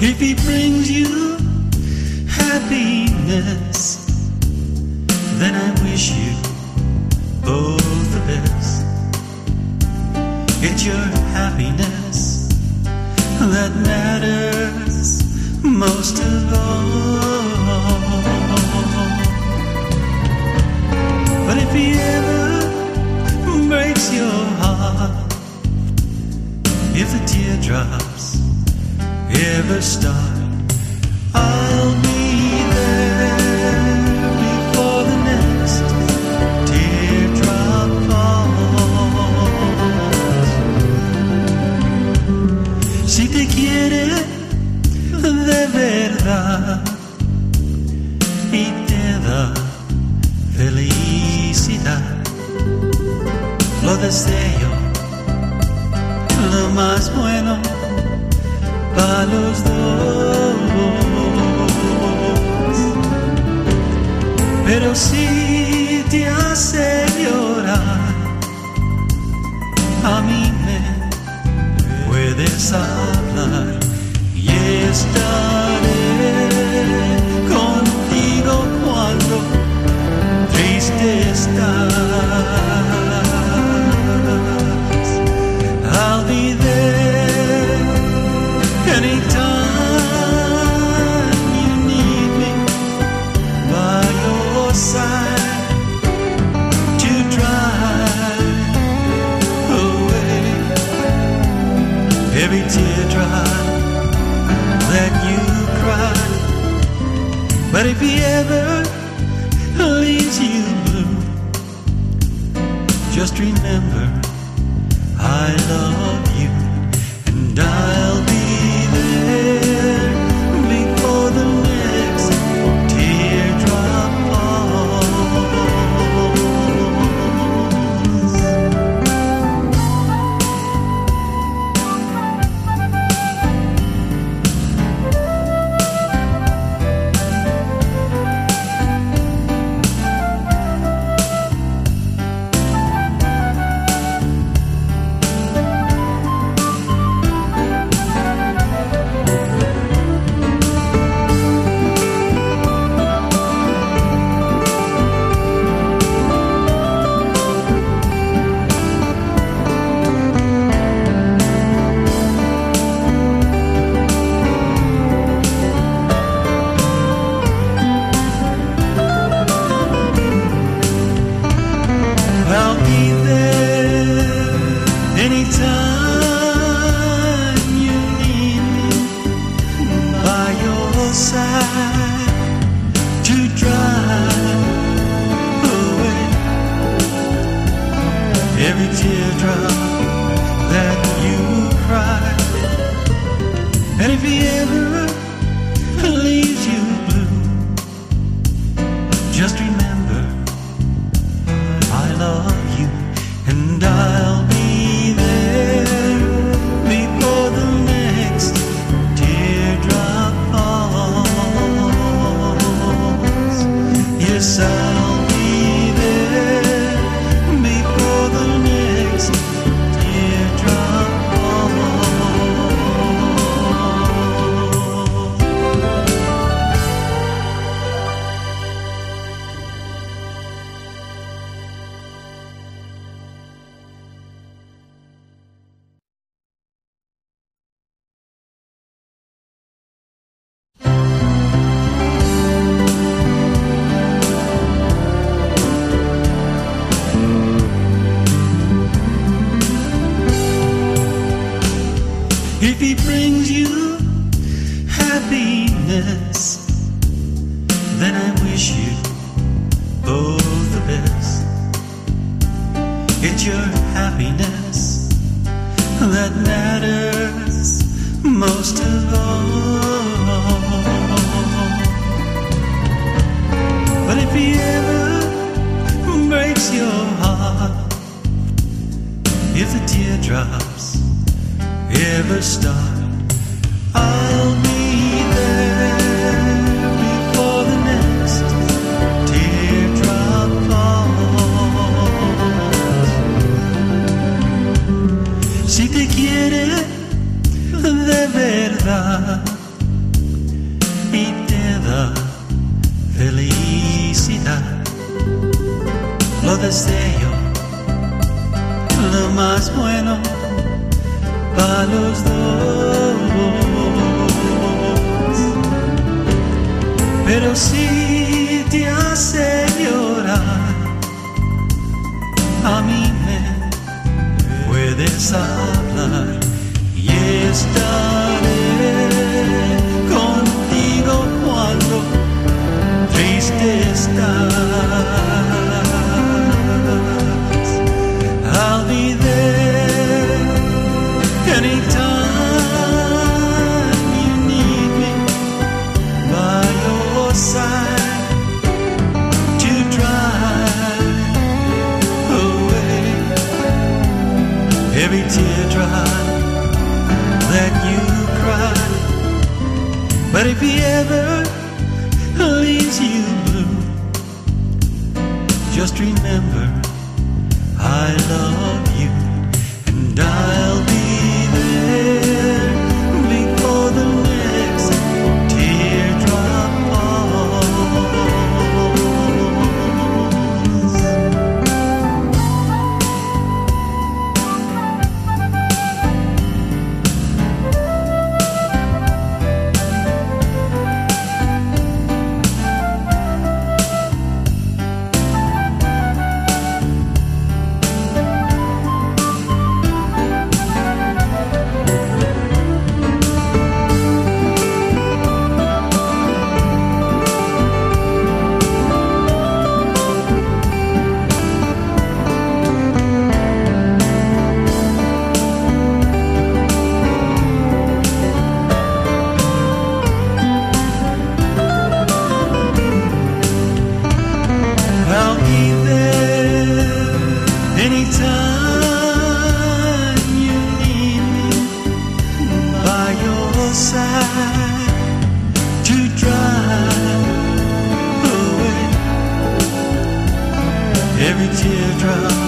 If he brings you happiness, then I wish you both the best. It's your happiness that matters most of all. But if he ever breaks your heart, if the teardrops ever start, I'll be there before the next teardrop falls. Si te quiere de verdad y te da felicidad, lo deseo lo más bueno para los dos. Pero si te hace llorar, a mí me puedes hablar y estaré contigo cuando triste estás. I'll be there anytime you need me, by your side to drive away every teardrop that you cry. But if he ever leaves you blue, just remember I love you, and I'll be there before the next teardrop If he brings you happiness, then I wish you both the best. It's your happiness that matters most of all. But if he ever breaks your heart, if the teardrops ever start, I'll be there before the next teardrop falls. Si te quiere de verdad o deseo lo más bueno para los dos. Pero si te hace llorar, a mí me puedes hablar y estaré contigo cuando triste estás. I'll be there anytime you need me, by your side to drive away every teardrop that you cry. But if he ever leaves you blue, just remember I love you, and I'll be there before the next teardrop to drive away every teardrop